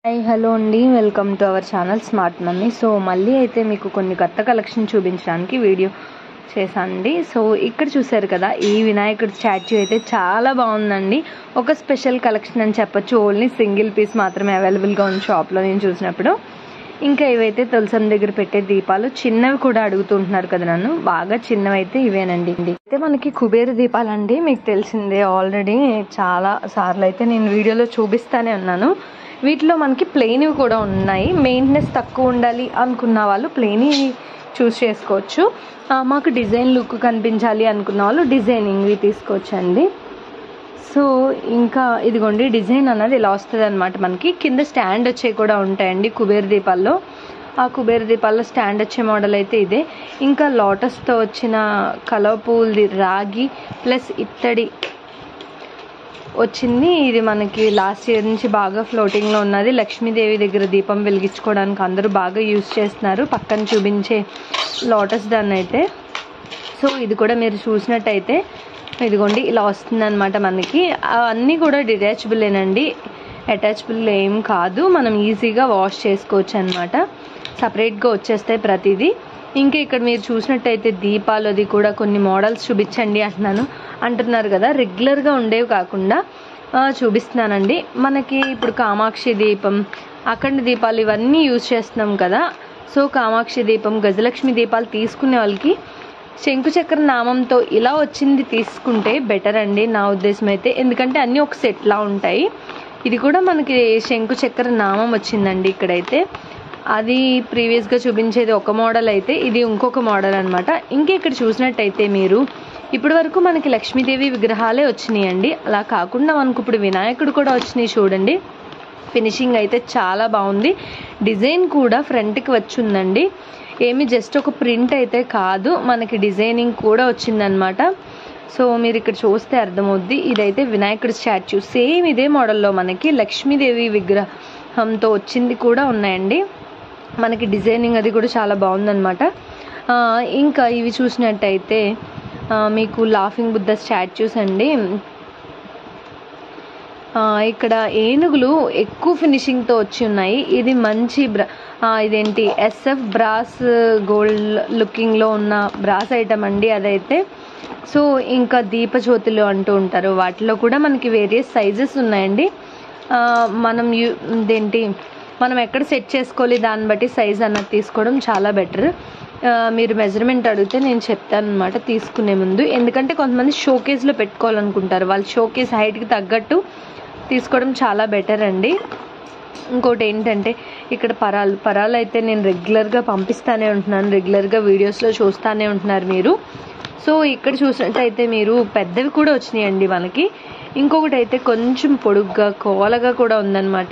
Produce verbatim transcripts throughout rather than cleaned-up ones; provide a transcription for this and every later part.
Hi hello అండి, welcome to our channel smart mummy. So మళ్ళీ అయితే మీకు కొన్ని కొత్త కలెక్షన్ చూపించడానికి వీడియో చేశానండి. సో ఇక్కడ చూసారు కదా, ఈ వినాయకుడి స్టాచ్యూ అయితే చాలా బాగుందండి. ఒక స్పెషల్ కలెక్షన్ అని చెప్పొచ్చు. ఓన్లీ సింగిల్ పీస్ మాత్రమే అవైలబుల్గా ఉంది షాప్లో నేను చూసినప్పుడు. ఇంకా ఇవైతే తులసం దగ్గర పెట్టే దీపాలు, చిన్నవి కూడా అడుగుతుంటున్నారు కదా నన్ను, బాగా చిన్నవి అయితే ఇవేనండి. అయితే మనకి కుబేర దీపాలండి, మీకు తెలిసిందే ఆల్రెడీ చాలా సార్లు అయితే నేను వీడియోలో చూపిస్తానే ఉన్నాను. వీటిలో మనకి ప్లెయిన్వి కూడా ఉన్నాయి. మెయింటెనెన్స్ తక్కువ ఉండాలి అనుకున్న వాళ్ళు ప్లెయిన్ చూస్ చేసుకోవచ్చు. మాకు డిజైన్ లుక్ కనిపించాలి అనుకున్న వాళ్ళు డిజైనింగ్వి తీసుకోవచ్చండి. సో ఇంకా ఇదిగోండి, డిజైన్ అన్నది ఇలా వస్తుంది అనమాట. మనకి కింద స్టాండ్ వచ్చే కూడా ఉంటాయండి కుబేర దీపాల్లో. ఆ కుబేర దీపాల్లో స్టాండ్ వచ్చే మోడల్ అయితే ఇదే. ఇంకా లోటస్తో వచ్చిన కలర్ పూల్ది రాగి ప్లస్ ఇత్తడి వచ్చింది. ఇది మనకి లాస్ట్ ఇయర్ నుంచి బాగా ఫ్లోటింగ్లో ఉన్నది. లక్ష్మీదేవి దగ్గర దీపం వెలిగించుకోవడానికి అందరూ బాగా యూజ్ చేస్తున్నారు, పక్కన చూపించే లోటస్ దాన్ని అయితే. సో ఇది కూడా మీరు చూసినట్టయితే ఇదిగోండి ఇలా వస్తుంది అనమాట మనకి. అన్నీ కూడా డిటాచబులేనండి, అటాచబుల్ ఏం కాదు. మనం ఈజీగా వాష్ చేసుకోవచ్చు అనమాట, సపరేట్గా వచ్చేస్తాయి ప్రతిదీ. ఇంకా ఇక్కడ మీరు చూసినట్టయితే దీపాలు అది కూడా కొన్ని మోడల్స్ చూపించండి అంటున్నాను అంటున్నారు కదా. రెగ్యులర్గా ఉండేవి కాకుండా చూపిస్తున్నానండి. మనకి ఇప్పుడు కామాక్షి దీపం, అఖండ దీపాలు ఇవన్నీ యూజ్ చేస్తున్నాం కదా. సో కామాక్షి దీపం, గజలక్ష్మి దీపాలు తీసుకునే వాళ్ళకి శంకుచక్ర నామంతో ఇలా వచ్చింది తీసుకుంటే బెటర్ అండి నా ఉద్దేశం అయితే. ఎందుకంటే అన్నీ ఒక సెట్లా ఉంటాయి. ఇది కూడా మనకి శంకుచక్ర నామం వచ్చిందండి ఇక్కడైతే. అది ప్రీవియస్గా చూపించేది ఒక మోడల్ అయితే, ఇది ఇంకొక మోడల్ అనమాట. ఇంకా ఇక్కడ చూసినట్టయితే మీరు ఇప్పటి వరకు మనకి లక్ష్మీదేవి విగ్రహాలే వచ్చినాయండి. అలా కాకుండా మనకు ఇప్పుడు వినాయకుడు కూడా వచ్చినాయి చూడండి. ఫినిషింగ్ అయితే చాలా బాగుంది. డిజైన్ కూడా ఫ్రంట్కి వచ్చిందండి, ఏమి జస్ట్ ఒక ప్రింట్ అయితే కాదు, మనకి డిజైనింగ్ కూడా వచ్చిందనమాట. సో మీరు ఇక్కడ చూస్తే అర్థమవుద్ది. ఇదైతే వినాయకుడి స్టాచ్యూ, సేమ్ ఇదే మోడల్లో మనకి లక్ష్మీదేవి విగ్రహంతో వచ్చింది కూడా ఉన్నాయండి. మనకి డిజైనింగ్ అది కూడా చాలా బాగుందనమాట. ఇంకా ఇవి చూసినట్టయితే మీకు లాఫింగ్ బుద్ధ స్టాచ్యూస్ అండి. ఇక్కడ ఏనుగులు ఎక్కువ ఫినిషింగ్తో వచ్చి ఉన్నాయి. ఇది మంచి బ్రా ఇదేంటి ఎస్ఎఫ్ బ్రాస్ గోల్డ్ లుకింగ్లో ఉన్న బ్రాస్ ఐటమ్ అండి అదైతే. సో ఇంకా దీపజ్యోతులు అంటూ ఉంటారు, వాటిలో కూడా మనకి వేరియస్ సైజెస్ ఉన్నాయండి. మనం యూ ఇదేంటి మనం ఎక్కడ సెట్ చేసుకోవాలి దాన్ని బట్టి సైజ్ అన్నది తీసుకోవడం చాలా బెటర్. మీరు మెజర్మెంట్ అడిగితే నేను చెప్తాను అనమాట తీసుకునే ముందు. ఎందుకంటే కొంతమంది షోకేస్లో పెట్టుకోవాలనుకుంటారు, వాళ్ళు షోకేస్ హైట్కి తగ్గట్టు తీసుకోవడం చాలా బెటర్ అండి. ఇంకోటి ఏంటంటే ఇక్కడ పరాలు పరాలు అయితే నేను రెగ్యులర్గా పంపిస్తానే ఉంటున్నాను, రెగ్యులర్గా వీడియోస్లో చూస్తూనే ఉంటున్నారు మీరు. సో ఇక్కడ చూసినట్టయితే మీరు పెద్దవి కూడా వచ్చినాయండి మనకి. ఇంకొకటి అయితే కొంచెం పొడుగ్గా కోలగా కూడా ఉందన్నమాట.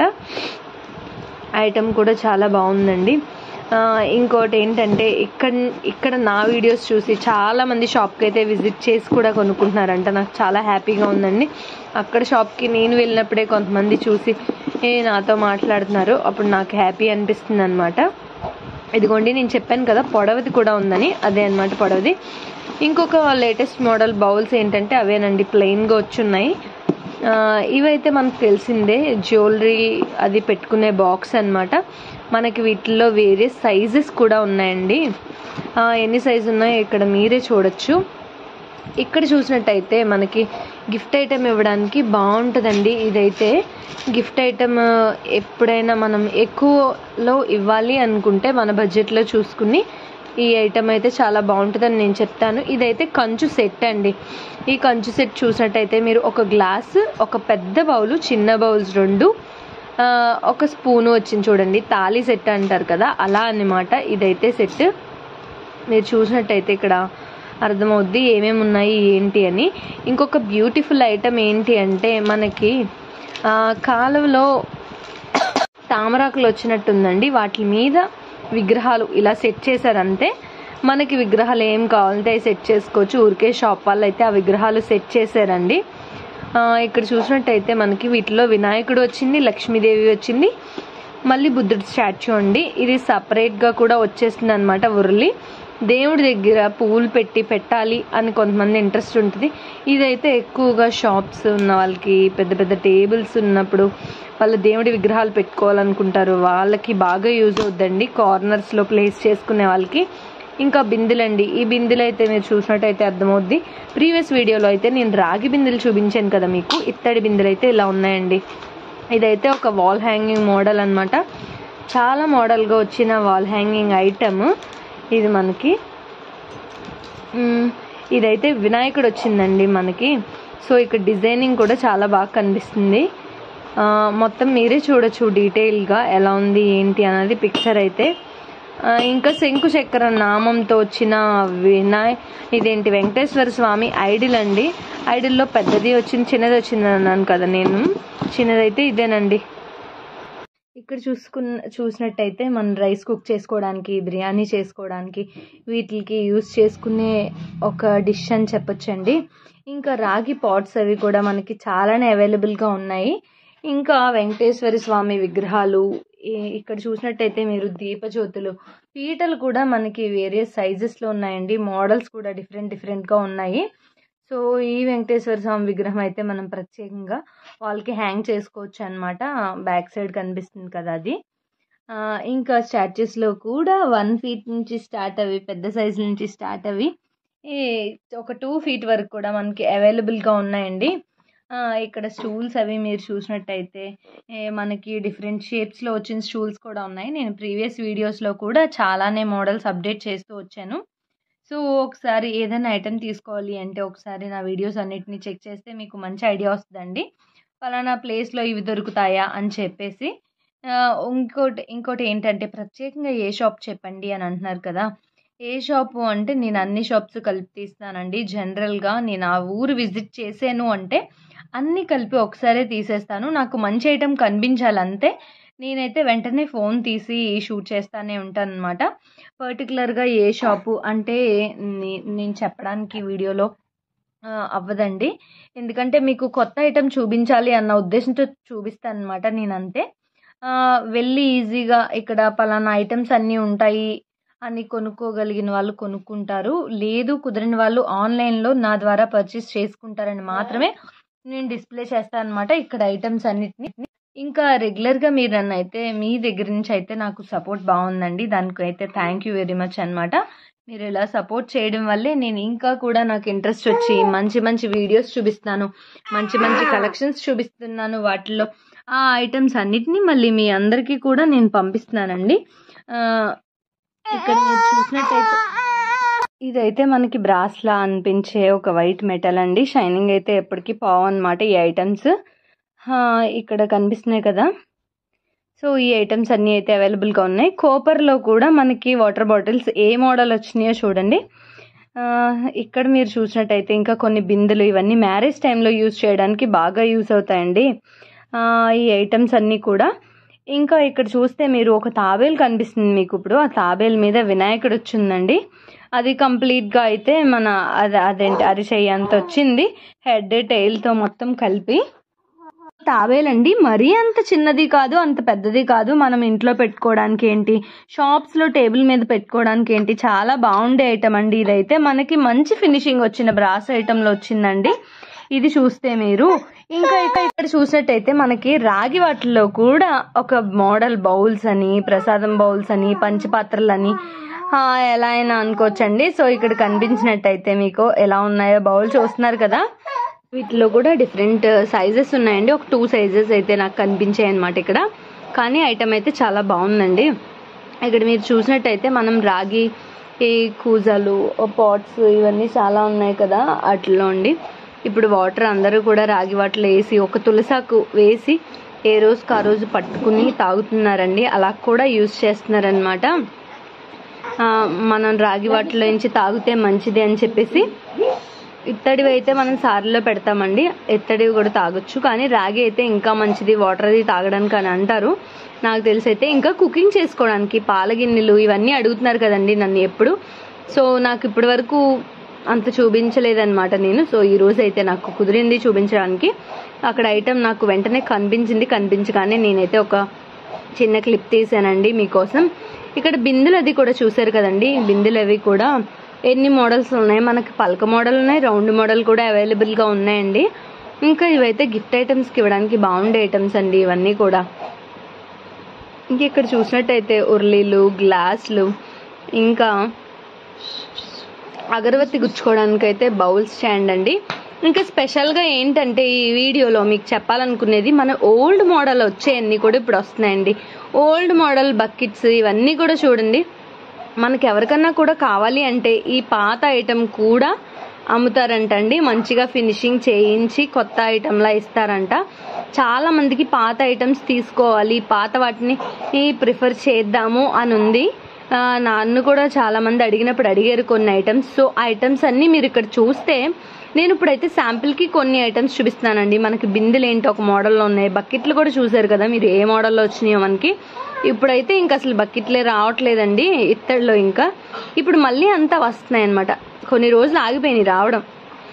ఐటమ్ కూడా చాలా బాగుందండి. ఇంకోటి ఏంటంటే ఇక్కడ ఇక్కడ నా వీడియోస్ చూసి చాలామంది షాప్కి అయితే విజిట్ చేసి కూడా కొనుక్కుంటున్నారంట. నాకు చాలా హ్యాపీగా ఉందండి. అక్కడ షాప్కి నేను వెళ్ళినప్పుడే కొంతమంది చూసి ఏ నాతో మాట్లాడుతున్నారు, అప్పుడు నాకు హ్యాపీ అనిపిస్తుంది అనమాట. ఇదిగోండి నేను చెప్పాను కదా పొడవది కూడా ఉందని, అదే అనమాట పొడవది. ఇంకొక లేటెస్ట్ మోడల్ బౌల్స్ ఏంటంటే అవేనండి, ప్లెయిన్గా వచ్చున్నాయి. ఇవైతే మనకు తెలిసిందే, జ్యువెలరీ అది పెట్టుకునే బాక్స్ అనమాట. మనకి వీటిల్లో వేరే సైజెస్ కూడా ఉన్నాయండి. ఎన్ని సైజు ఉన్నాయో ఇక్కడ మీరే చూడొచ్చు. ఇక్కడ చూసినట్టయితే మనకి గిఫ్ట్ ఐటెం ఇవ్వడానికి బాగుంటుందండి. ఇదైతే గిఫ్ట్ ఐటెం ఎప్పుడైనా మనం ఎక్కువలో ఇవ్వాలి అనుకుంటే మన బడ్జెట్లో చూసుకుని ఈ ఐటమ్ అయితే చాలా బాగుంటుందని నేను చెప్తాను. ఇదైతే కంచు సెట్ అండి. ఈ కంచు సెట్ చూసినట్టయితే మీరు ఒక గ్లాస్, ఒక పెద్ద బౌలు, చిన్న బౌల్స్ రెండు, ఒక స్పూను వచ్చింది చూడండి, తాళి సెట్ అంటారు కదా అలా అన్నమాట. ఇదైతే సెట్ మీరు చూసినట్టయితే ఇక్కడ అర్థమవుద్ది ఏమేమి ఉన్నాయి ఏంటి అని. ఇంకొక బ్యూటిఫుల్ ఐటమ్ ఏంటి అంటే మనకి కాలువలో తామరాకులు వచ్చినట్టుందండి, వాటి మీద విగ్రహాలు ఇలా సెట్ చేశారంతే. మనకి విగ్రహాలు ఏం కావాలంటే సెట్ చేసుకోవచ్చు. ఊరికే షాప్ వాళ్ళు అయితే ఆ విగ్రహాలు సెట్ చేశారండి. ఇక్కడ చూసినట్టయితే మనకి వీటిలో వినాయకుడు వచ్చింది, లక్ష్మీదేవి వచ్చింది, మళ్ళీ బుద్ధుడి స్టాచ్యూ అండి. ఇది సపరేట్గా కూడా వచ్చేస్తుంది అనమాట ఉర్లి. దేవుడి దగ్గర పువ్వులు పెట్టి పెట్టాలి అని కొంతమంది ఇంట్రెస్ట్ ఉంటుంది. ఇదైతే ఎక్కువగా షాప్స్ ఉన్న వాళ్ళకి, పెద్ద పెద్ద టేబుల్స్ ఉన్నప్పుడు వాళ్ళ దేవుడి విగ్రహాలు పెట్టుకోవాలనుకుంటారు, వాళ్ళకి బాగా యూజ్ అవుద్దండి, కార్నర్స్లో ప్లేస్ చేసుకునే వాళ్ళకి. ఇంకా బిందెలండి, ఈ బిందెలు అయితే మీరు చూసినట్టయితే అర్థమవుద్ది. ప్రీవియస్ వీడియోలో అయితే నేను రాగి బిందెలు చూపించాను కదా మీకు, ఇత్తడి బిందెలు అయితే ఇలా ఉన్నాయండి. ఇదైతే ఒక వాల్ హ్యాంగింగ్ మోడల్ అనమాట, చాలా మోడల్గా వచ్చిన వాల్ హ్యాంగింగ్ ఐటమ్ ఇది మనకి. ఇదైతే వినాయకుడు వచ్చిందండి మనకి. సో ఇక్కడ డిజైనింగ్ కూడా చాలా బాగా కనిపిస్తుంది. మొత్తం మీరే చూడొచ్చు డీటెయిల్గా ఎలా ఉంది ఏంటి అన్నది పిక్చర్ అయితే. ఇంకా శంకు చక్ర నామంతో వచ్చిన వినాయ్ ఇదేంటి వెంకటేశ్వర స్వామి ఐడిల్ అండి. ఐడిల్లో పెద్దది వచ్చింది, చిన్నది వచ్చింది అన్నాను కదా నేను, చిన్నదైతే ఇదేనండి. ఇక్కడ చూసుకున్న చూసినట్టయితే మనం రైస్ కుక్ చేసుకోవడానికి, బిర్యానీ చేసుకోవడానికి వీటికి యూస్ చేసుకునే ఒక డిష్ అని చెప్పొచ్చండి. ఇంకా రాగి పాట్స్ అవి కూడా మనకి చాలానే అవైలబుల్గా ఉన్నాయి. ఇంకా వెంకటేశ్వర స్వామి విగ్రహాలు, ఇక్కడ చూసినట్టయితే మీరు దీపజ్యోతులు, పీటలు కూడా మనకి వేరియస్ సైజెస్లో ఉన్నాయండి, మోడల్స్ కూడా డిఫరెంట్ డిఫరెంట్గా ఉన్నాయి. సో ఈ వెంకటేశ్వర స్వామి విగ్రహం అయితే మనం ప్రత్యేకంగా వాళ్ళకి హ్యాంగ్ చేసుకోవచ్చు అనమాట. బ్యాక్ సైడ్ కనిపిస్తుంది కదా అది. ఇంకా స్టాచ్యూస్లో కూడా వన్ ఫీట్ నుంచి స్టార్ట్ అవి, పెద్ద సైజు నుంచి స్టార్ట్ అవి ఒక టూ ఫీట్ వరకు కూడా మనకి అవైలబుల్గా ఉన్నాయండి. ఇక్కడ స్టూల్స్ అవి మీరు చూసినట్టయితే మనకి డిఫరెంట్ షేప్స్లో వచ్చిన స్టూల్స్ కూడా ఉన్నాయి. నేను ప్రీవియస్ వీడియోస్లో కూడా చాలానే మోడల్స్ అప్డేట్ చేస్తూ వచ్చాను. సో ఒకసారి ఏదైనా ఐటెం తీసుకోవాలి అంటే ఒకసారి నా వీడియోస్ అన్నిటిని చెక్ చేస్తే మీకు మంచి ఐడియా వస్తుందండి, ఫలానా ప్లేస్లో ఇవి దొరుకుతాయా అని చెప్పేసి. ఇంకోటి ఇంకోటి ఏంటంటే ప్రత్యేకంగా ఏ షాప్ చెప్పండి అని అంటున్నారు కదా. ఏ షాపు అంటే నేను అన్ని షాప్స్ కలిపి తీస్తానండి. జనరల్గా నేను ఆ ఊరు విజిట్ చేసాను అంటే అన్నీ కలిపి ఒకసారే తీసేస్తాను. నాకు మంచి ఐటెం కనిపించాలంతే నేనైతే వెంటనే ఫోన్ తీసి షూట్ చేస్తానే ఉంటాను అనమాట. పర్టికులర్గా ఏ షాపు అంటే నేను చెప్పడానికి వీడియోలో అవ్వదండి, ఎందుకంటే మీకు కొత్త ఐటెం చూపించాలి అన్న ఉద్దేశంతో చూపిస్తాను అనమాట. నేను అంతే వెళ్ళి ఈజీగా ఇక్కడ పలానా ఐటమ్స్ అన్నీ ఉంటాయి అని కొనుక్కోగలిగిన వాళ్ళు కొనుక్కుంటారు, లేదు కుదిరిన వాళ్ళు ఆన్లైన్లో నా ద్వారా పర్చేస్ చేసుకుంటారని మాత్రమే నేను డిస్ప్లే చేస్తాను అనమాట ఇక్కడ ఐటమ్స్ అన్నిటిని. ఇంకా రెగ్యులర్గా మీరు నన్ను అయితే మీ దగ్గర నుంచి అయితే నాకు సపోర్ట్ బాగుందండి, దానికి అయితే థ్యాంక్ యూ వెరీ మచ్ అనమాట. మీరు ఇలా సపోర్ట్ చేయడం వల్లే నేను ఇంకా కూడా నాకు ఇంట్రెస్ట్ వచ్చి మంచి మంచి వీడియోస్ చూపిస్తాను, మంచి మంచి కలెక్షన్స్ చూపిస్తున్నాను. వాటిలో ఆ ఐటమ్స్ అన్నిటినీ మళ్ళీ మీ అందరికీ కూడా నేను పంపిస్తున్నానండి. ఇక్కడ మీరు చూసినట్టయితే ఇదైతే మనకి బ్రాస్లా అనిపించే ఒక వైట్ మెటల్ అండి, షైనింగ్ అయితే ఎప్పటికీ పావు అనమాట ఈ ఐటమ్స్. ఇక్కడ కనిపిస్తున్నాయి కదా. సో ఈ ఐటమ్స్ అన్నీ అయితే అవైలబుల్గా ఉన్నాయి. కోపర్లో కూడా మనకి వాటర్ బాటిల్స్ ఏ మోడల్ వచ్చినాయో చూడండి. ఇక్కడ మీరు చూసినట్టయితే ఇంకా కొన్ని బిందెలు, ఇవన్నీ మ్యారేజ్ టైంలో యూజ్ చేయడానికి బాగా యూజ్ అవుతాయండి ఈ ఐటమ్స్ అన్నీ కూడా. ఇంకా ఇక్కడ చూస్తే మీరు ఒక తాబేలు కనిపిస్తుంది మీకు ఇప్పుడు, ఆ తాబేలు మీద వినాయకుడు వచ్చిందండి. అది కంప్లీట్గా అయితే మన అది అదేంటి అరిచెయ్యి అంత వచ్చింది, హెడ్ టెయిల్తో మొత్తం కలిపి. తాబేలండి మరీ అంత చిన్నది కాదు, అంత పెద్దది కాదు, మనం ఇంట్లో పెట్టుకోవడానికి ఏంటి, షాప్స్లో టేబుల్ మీద పెట్టుకోవడానికి ఏంటి, చాలా బాగుండే ఐటమ్ అండి. ఇదైతే మనకి మంచి ఫినిషింగ్ వచ్చిన బ్రాస్ ఐటెంలో వచ్చిందండి ఇది చూస్తే మీరు. ఇంకా ఇక్కడ చూసినట్టయితే మనకి రాగి వాటిల్లో కూడా ఒక మోడల్ బౌల్స్ అని, ప్రసాదం బౌల్స్ అని, పంచపాత్రలు అని ఎలా అయినా అనుకోవచ్చండి. సో ఇక్కడ కనిపించినట్టయితే మీకు ఎలా ఉన్నాయో బౌల్ చూస్తున్నారు కదా, వీటిలో కూడా డిఫరెంట్ సైజెస్ ఉన్నాయండి. ఒక టూ సైజెస్ అయితే నాకు కనిపించాయి అనమాట ఇక్కడ, కానీ ఐటమ్ అయితే చాలా బాగుందండి. ఇక్కడ మీరు చూసినట్టయితే మనం రాగి ఈ కూజాలు, పాట్స్ ఇవన్నీ చాలా ఉన్నాయి కదా, వాటిలో అండి ఇప్పుడు వాటర్ అందరూ కూడా రాగి వాటిలో వేసి ఒక తులసాకు వేసి ఏ రోజుకి ఆ రోజు పట్టుకుని తాగుతున్నారండి, అలా కూడా యూజ్ చేస్తున్నారనమాట. మనం రాగి వాటిలో నుంచి తాగితే మంచిది అని చెప్పేసి. ఇత్తడివి అయితే మనం సారీలో పెడతామండి, ఇత్తడివి కూడా తాగొచ్చు, కానీ రాగి అయితే ఇంకా మంచిది వాటర్ అది తాగడానికి అని అంటారు. నాకు తెలిసి అయితే ఇంకా కుకింగ్ చేసుకోవడానికి పాల గిన్నెలు ఇవన్నీ అడుగుతున్నారు కదండి నన్ను ఎప్పుడు. సో నాకు ఇప్పటి వరకు అంత చూపించలేదన్నమాట నేను. సో ఈ రోజు అయితే నాకు కుదిరింది చూపించడానికి. అక్కడ ఐటమ్ నాకు వెంటనే కనిపించింది, కనిపించగానే నేనైతే ఒక చిన్న క్లిప్ తీసానండి మీకోసం. ఇక్కడ బిందులు అది కూడా చూసారు కదండి, బిందులు అవి కూడా ఎన్ని మోడల్స్ ఉన్నాయి, మనకి పలక మోడల్ ఉన్నాయి, రౌండ్ మోడల్ కూడా అవైలబుల్గా ఉన్నాయండి. ఇంకా ఇవైతే గిఫ్ట్ ఐటమ్స్కి ఇవ్వడానికి బాగుండే ఐటమ్స్ అండి ఇవన్నీ కూడా. ఇంక ఇక్కడ చూసినట్టయితే ఉర్లీలు, గ్లాసులు, ఇంకా అగరబత్తి గుచ్చుకోవడానికి అయితే బౌల్ స్టాండ్ అండి. ఇంకా స్పెషల్గా ఏంటంటే ఈ వీడియోలో మీకు చెప్పాలనుకునేది మన ఓల్డ్ మోడల్ వచ్చేవన్నీ కూడా ఇప్పుడు వస్తున్నాయండి. ఓల్డ్ మోడల్ బకెట్స్ ఇవన్నీ కూడా చూడండి, మనకి ఎవరికన్నా కూడా కావాలి అంటే ఈ పాత ఐటమ్ కూడా అమ్ముతారంట అండి. మంచిగా ఫినిషింగ్ చేయించి కొత్త ఐటమ్లా ఇస్తారంట. చాలా మందికి పాత ఐటమ్స్ తీసుకోవాలి, పాత వాటిని ప్రిఫర్ చేద్దాము అని ఉంది. నన్ను కూడా చాలా మంది అడిగినప్పుడు అడిగారు కొన్ని ఐటమ్స్. సో ఆ ఐటమ్స్ అన్నీ మీరు ఇక్కడ చూస్తే, నేను ఇప్పుడైతే శాంపిల్కి కొన్ని ఐటమ్స్ చూపిస్తున్నానండి. మనకి బిందెలు ఏంటి ఒక మోడల్లో ఉన్నాయి, బకెట్లు కూడా చూసారు కదా మీరు ఏ మోడల్లో వచ్చినాయో మనకి. ఇప్పుడైతే ఇంకా అసలు బకెట్లే రావట్లేదండి ఇత్తడిలో. ఇంకా ఇప్పుడు మళ్ళీ అంతా వస్తున్నాయి అనమాట, కొన్ని రోజులు ఆగిపోయినాయి రావడం.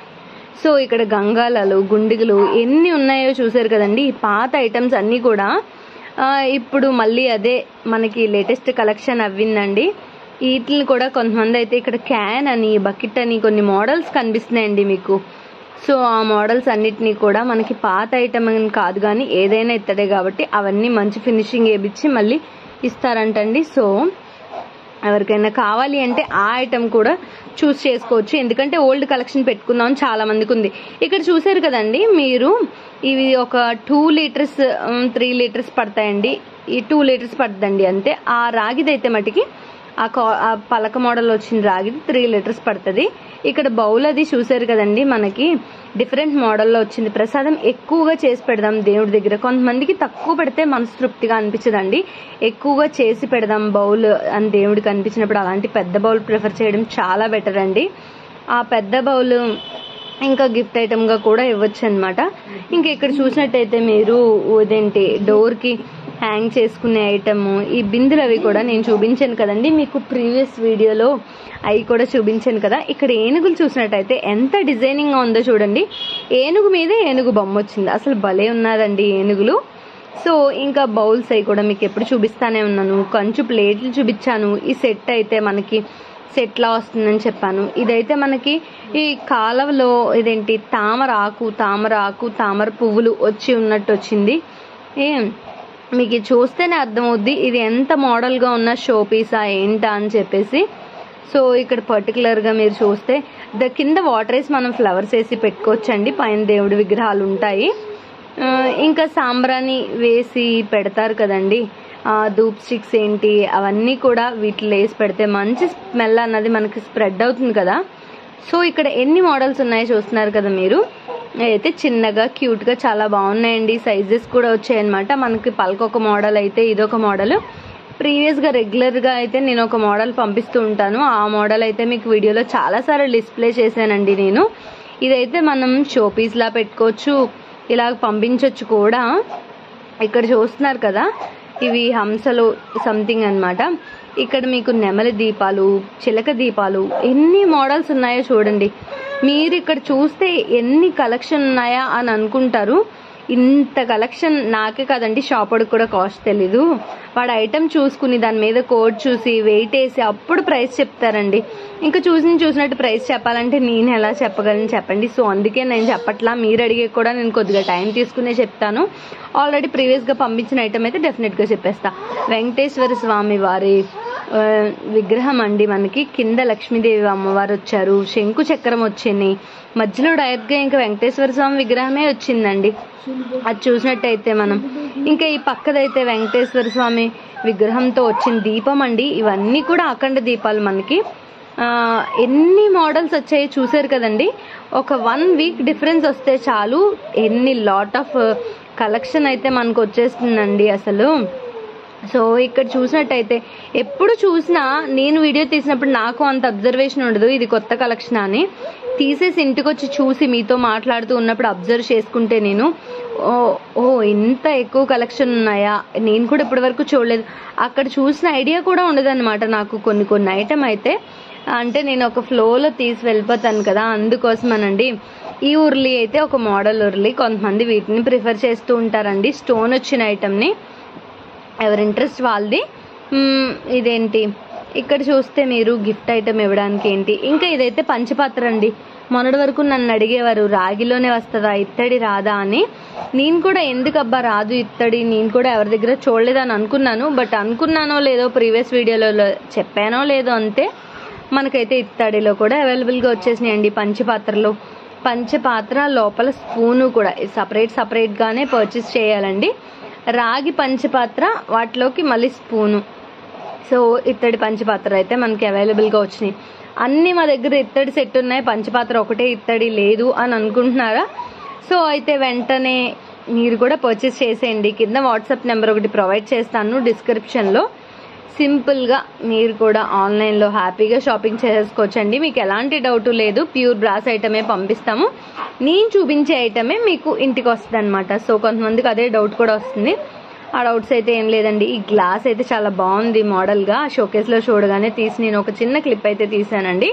సో ఇక్కడ గంగాలాలు, గుండిగలు ఎన్ని ఉన్నాయో చూసారు కదండి. ఈ పాత ఐటమ్స్ అన్నీ కూడా ఇప్పుడు మళ్ళీ అదే మనకి లేటెస్ట్ కలెక్షన్ అవ్విందండి. వీటిని కూడా కొంతమంది అయితే ఇక్కడ క్యాన్ అని, బకెట్ అని కొన్ని మోడల్స్ కనిపిస్తున్నాయండి మీకు. సో ఆ మోడల్స్ అన్నిటినీ కూడా మనకి పాత ఐటమ్ కాదు కానీ ఏదైనా ఇత్తడే కాబట్టి అవన్నీ మంచి ఫినిషింగ్ వేయించి మళ్ళీ ఇస్తారంటండి. సో ఎవరికైనా కావాలి అంటే ఆ ఐటమ్ కూడా చూస్ చేసుకోవచ్చు, ఎందుకంటే ఓల్డ్ కలెక్షన్ పెట్టుకుందాం చాలా మందికి ఉంది. ఇక్కడ చూసారు కదండి మీరు, ఇవి ఒక టూ లీటర్స్ త్రీ లీటర్స్ పడతాయండి. ఈ టూ లీటర్స్ పడుతుందండి అంతే. ఆ రాగిది అయితే మటుకి ఆ కా ఆ పలక మోడల్ వచ్చిన రాగిది త్రీ లీటర్స్ పడుతుంది. ఇక్కడ బౌల్ అది చూసారు కదండి, మనకి డిఫరెంట్ మోడల్లో వచ్చింది. ప్రసాదం ఎక్కువగా చేసి పెడదాం దేవుడి దగ్గర, కొంతమందికి తక్కువ పెడితే మనసు తృప్తిగా అనిపించదండి. ఎక్కువగా చేసి పెడదాం బౌల్ అని దేవుడికి అనిపించినప్పుడు అలాంటి పెద్ద బౌల్ ప్రిఫర్ చేయడం చాలా బెటర్ అండి. ఆ పెద్ద బౌల్ ఇంకా గిఫ్ట్ ఐటమ్గా కూడా ఇవ్వచ్చు అనమాట. ఇంకా ఇక్కడ చూసినట్టయితే మీరు ఇదేంటి డోర్కి హ్యాంగ్ చేసుకునే ఐటమ్, ఈ బిందులు అవి కూడా నేను చూపించాను కదండి మీకు ప్రీవియస్ వీడియోలో, అవి కూడా చూపించాను కదా. ఇక్కడ ఏనుగులు చూసినట్టయితే ఎంత డిజైనింగ్గా ఉందో చూడండి. ఏనుగు మీద ఏనుగు బొమ్మ వచ్చింది, అసలు భలే ఉన్నదండి ఏనుగులు. సో ఇంకా బౌల్స్ అవి కూడా మీకు ఎప్పుడు చూపిస్తానే ఉన్నాను. కంచు ప్లేట్లు చూపించాను. ఈ సెట్ అయితే మనకి సెట్లా వస్తుందని చెప్పాను. ఇదైతే మనకి ఈ కాలవలో ఇదేంటి తామర ఆకు, తామర ఆకు తామర పువ్వులు వచ్చి ఉన్నట్టు వచ్చింది. ఏ మీకు చూస్తేనే అర్థమవుద్ది ఇది ఎంత మోడల్గా ఉన్న షో పీసా ఏంటా అని చెప్పేసి. సో ఇక్కడ పర్టికులర్గా మీరు చూస్తే ద కింద వాటర్ వేసి మనం ఫ్లవర్స్ వేసి పెట్టుకోవచ్చండి. పైన దేవుడి విగ్రహాలు ఉంటాయి. ఇంకా సాంబ్రాణి వేసి పెడతారు కదండి, ధూప్ స్టిక్స్ ఏంటి అవన్నీ కూడా వీటిలో వేసి పెడితే మంచి స్మెల్ అన్నది మనకి స్ప్రెడ్ అవుతుంది కదా. సో ఇక్కడ ఎన్ని మోడల్స్ ఉన్నాయో చూస్తున్నారు కదా మీరు. అయితే చిన్నగా క్యూట్గా చాలా బాగున్నాయండి. సైజెస్ కూడా వచ్చాయన్నమాట. మనకి పలక ఒక మోడల్ అయితే ఇదొక మోడల్. ప్రీవియస్గా రెగ్యులర్గా అయితే నేను ఒక మోడల్ పంపిస్తూ ఉంటాను. ఆ మోడల్ అయితే మీకు వీడియోలో చాలాసార్లు డిస్ప్లే చేశానండి నేను. ఇదైతే మనం షో పీస్లా పెట్టుకోవచ్చు, ఇలా పంపించవచ్చు కూడా. ఇక్కడ చూస్తున్నారు కదా ఇవి హంసలు సంథింగ్ అన్నమాట. ఇక్కడ మీకు నెమలి దీపాలు, చిలక దీపాలు ఎన్ని మోడల్స్ ఉన్నాయో చూడండి. మీరు ఇక్కడ చూస్తే ఎన్ని కలెక్షన్ ఉన్నాయా అని అనుకుంటారు. ఇంత కలెక్షన్ నాకే కాదండి, షాపర్కి కూడా కాస్ట్ తెలీదు. వాడు ఐటమ్ చూసుకుని దాని మీద కోడ్ చూసి వెయిట్ వేసి అప్పుడు ప్రైస్ చెప్తారండి. ఇంకా చూసి చూసినట్టు ప్రైస్ చెప్పాలంటే నేను ఎలా చెప్పగలను చెప్పండి. సో అందుకే నేను చెప్పట్లా, మీరు అడిగే కూడా నేను కొద్దిగా టైం తీసుకునే చెప్తాను. ఆల్రెడీ ప్రీవియస్గా పంపించిన ఐటమ్ అయితే డెఫినెట్గా చెప్పేస్తా. వెంకటేశ్వర స్వామి వారి విగ్రహం అండి. మనకి కింద లక్ష్మీదేవి అమ్మవారు వచ్చారు, శంకు చక్రం వచ్చింది, మధ్యలో డైరెక్ట్గా ఇంకా వెంకటేశ్వర స్వామి విగ్రహమే వచ్చిందండి. అది చూసినట్టయితే మనం ఇంకా ఈ పక్కదైతే వెంకటేశ్వర స్వామి విగ్రహంతో వచ్చిన దీపం అండి. ఇవన్నీ కూడా అఖండ దీపాలు. మనకి ఎన్ని మోడల్స్ వచ్చాయో చూసారు కదండి. ఒక వన్ వీక్ డిఫరెన్స్ వస్తే చాలు ఎన్ని లాట్ ఆఫ్ కలెక్షన్ అయితే మనకు వచ్చేస్తుందండి అసలు. సో ఇక్కడ చూసినట్టయితే ఎప్పుడు చూసినా నేను వీడియో తీసినప్పుడు నాకు అంత అబ్జర్వేషన్ ఉండదు ఇది కొత్త కలెక్షన్ అని. తీసేసి ఇంటికి వచ్చి చూసి మీతో మాట్లాడుతూ ఉన్నప్పుడు అబ్జర్వ్ చేసుకుంటే నేను ఓ ఓ ఇంత ఎక్కువ కలెక్షన్ ఉన్నాయా, నేను కూడా ఇప్పటి వరకు చూడలేదు. అక్కడ చూసిన ఐడియా కూడా ఉండదు అనమాట నాకు. కొన్ని కొన్ని ఐటమ్ అయితే అంటే నేను ఒక ఫ్లోలో తీసి వెళ్ళిపోతాను కదా, అందుకోసమనండి. ఈ ఉర్లీ అయితే ఒక మోడల్ ఉర్లీ, కొంతమంది వీటిని ప్రిఫర్ చేస్తూ ఉంటారండి. స్టోన్ వచ్చిన ఐటమ్ని ఎవరి ఇంట్రెస్ట్ వాళ్ళది. ఇదేంటి ఇక్కడ చూస్తే మీరు గిఫ్ట్ ఐటమ్ ఇవ్వడానికి ఏంటి, ఇంకా ఇదైతే పంచపాత్ర అండి. మొన్నటి వరకు నన్ను అడిగేవారు రాగిలోనే వస్తుందా ఇత్తడి రాదా అని. నేను కూడా ఎందుకబ్బా రాదు ఇత్తడి, నేను కూడా ఎవరి దగ్గర చూడలేదని అనుకున్నాను. బట్ అనుకున్నానో లేదో ప్రీవియస్ వీడియోలో చెప్పానో లేదో అంతే, మనకైతే ఇత్తడిలో కూడా అవైలబుల్గా వచ్చేసినాయండి పంచపాత్రలో. పంచపాత్ర లోపల స్పూను కూడా సపరేట్ సపరేట్గానే పర్చేస్ చేయాలండి. రాగి పంచపాత్ర వాటిలోకి మళ్ళీ స్పూను. సో ఇత్తడి పంచపాత్ర అయితే మనకి అవైలబుల్గా వచ్చినాయి. అన్నీ మా దగ్గర ఇత్తడి సెట్ ఉన్నాయి, పంచపాత్ర ఒకటే ఇత్తడి లేదు అని అనుకుంటున్నారా? సో అయితే వెంటనే మీరు కూడా పర్చేస్ చేసేయండి. కింద వాట్సాప్ నెంబర్ ఒకటి ప్రొవైడ్ చేస్తాను డిస్క్రిప్షన్లో. సింపుల్గా మీరు కూడా ఆన్లైన్లో హ్యాపీగా షాపింగ్ చేసేసుకోవచ్చండి. మీకు ఎలాంటి డౌట్ లేదు, ప్యూర్ బ్రాస్ ఐటమే పంపిస్తాము. నేను చూపించే ఐటమే మీకు ఇంటికి వస్తుంది అనమాట. సో కొంతమందికి అదే డౌట్ కూడా వస్తుంది. ఆ డౌట్స్ అయితే ఏం లేదండి. ఈ గ్లాస్ అయితే చాలా బాగుంది మోడల్గా, షోకేస్లో చూడగానే తీసి నేను ఒక చిన్న క్లిప్ అయితే తీసానండి.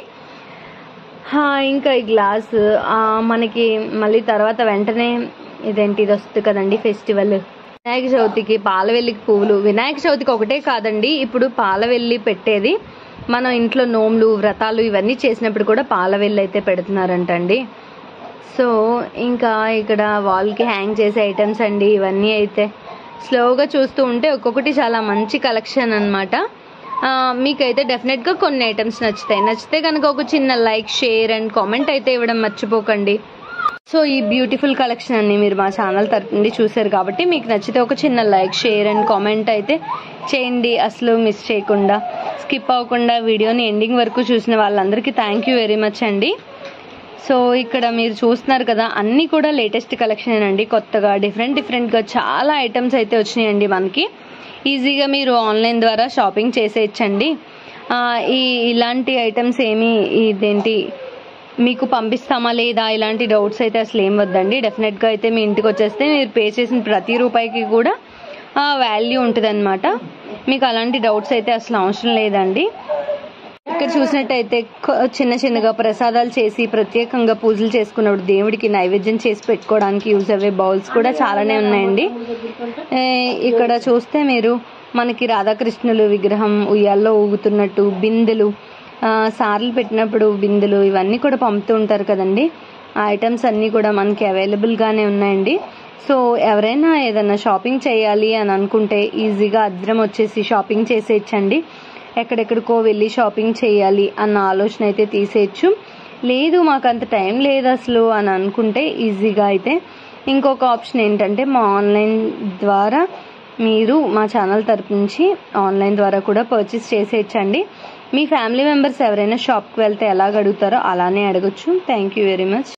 ఇంకా ఈ గ్లాస్ మనకి మళ్ళీ తర్వాత వెంటనే ఇదేంటి ఇది వస్తుంది కదండి ఫెస్టివల్, వినాయక చవితికి పాలవెల్లికి పువ్వులు. వినాయక చవితికి ఒకటే కాదండి, ఇప్పుడు పాలవెల్లి పెట్టేది మనం ఇంట్లో నోములు వ్రతాలు ఇవన్నీ చేసినప్పుడు కూడా పాలవెల్లి అయితే పెడుతున్నారంటండి. సో ఇంకా ఇక్కడ వాల్కి హ్యాంగ్ చేసే ఐటమ్స్ అండి ఇవన్నీ. అయితే స్లోగా చూస్తూ ఉంటే ఒక్కొక్కటి చాలా మంచి కలెక్షన్ అనమాట. మీకైతే డెఫినెట్గా కొన్ని ఐటమ్స్ నచ్చుతాయి. నచ్చితే కనుక ఒక చిన్న లైక్, షేర్ అండ్ కామెంట్ అయితే ఇవ్వడం మర్చిపోకండి. సో ఈ బ్యూటిఫుల్ కలెక్షన్ అన్ని మీరు మా ఛానల్ తరపు నుండి చూసారు కాబట్టి మీకు నచ్చితే ఒక చిన్న లైక్, షేర్ అండ్ కామెంట్ అయితే చేయండి. అసలు మిస్ చేయకుండా స్కిప్ అవ్వకుండా వీడియోని ఎండింగ్ వరకు చూసిన వాళ్ళందరికీ థ్యాంక్ యూ వెరీ మచ్ అండి. సో ఇక్కడ మీరు చూస్తున్నారు కదా అన్నీ కూడా లేటెస్ట్ కలెక్షన్ అండి. కొత్తగా డిఫరెంట్ డిఫరెంట్గా చాలా ఐటమ్స్ అయితే వచ్చినాయండి మనకి. ఈజీగా మీరు ఆన్లైన్ ద్వారా షాపింగ్ చేసేయచ్చండి. ఈ ఇలాంటి ఐటమ్స్ ఏమి ఇదేంటి మీకు పంపిస్తామా లేదా ఇలాంటి డౌట్స్ అయితే అసలు ఏం వద్దండి. డెఫినెట్గా అయితే మీ ఇంటికి వచ్చేస్తే మీరు పే చేసిన ప్రతి రూపాయికి కూడా వాల్యూ ఉంటుంది అనమాట. మీకు అలాంటి డౌట్స్ అయితే అసలు అవసరం లేదండి. ఇక్కడ చూసినట్టయితే చిన్న చిన్నగా ప్రసాదాలు చేసి ప్రత్యేకంగా పూజలు చేసుకున్నప్పుడు దేవుడికి నైవేద్యం చేసి పెట్టుకోవడానికి యూజ్ అయ్యే బౌల్స్ కూడా చాలానే ఉన్నాయండి. ఇక్కడ చూస్తే మీరు మనకి రాధాకృష్ణులు విగ్రహం ఉయ్యాల్లో ఊగుతున్నట్టు బిందెలు, సార్లు పెట్టినప్పుడు బిందెలు ఇవన్నీ కూడా పంపుతూ ఉంటారు కదండి. ఆ ఐటమ్స్ అన్నీ కూడా మనకి అవైలబుల్గానే ఉన్నాయండి. సో ఎవరైనా ఏదైనా షాపింగ్ చేయాలి అని అనుకుంటే ఈజీగా అద్దరం వచ్చేసి షాపింగ్ చేసేయచ్చండి. ఎక్కడెక్కడికో వెళ్ళి షాపింగ్ చేయాలి అన్న ఆలోచన అయితే తీసేయచ్చు. లేదు మాకు అంత టైం లేదు అసలు అని అనుకుంటే ఈజీగా అయితే ఇంకొక ఆప్షన్ ఏంటంటే మా ఆన్లైన్ ద్వారా మీరు మా ఛానల్ తరపు నుంచి ఆన్లైన్ ద్వారా కూడా పర్చేస్ చేసేయచ్చండి. మీ ఫ్యామిలీ మెంబర్స్ ఎవరైనా షాప్కి వెళ్తే ఎలాగ అడుగుతారో అలానే అడగచ్చు. Thank you very much.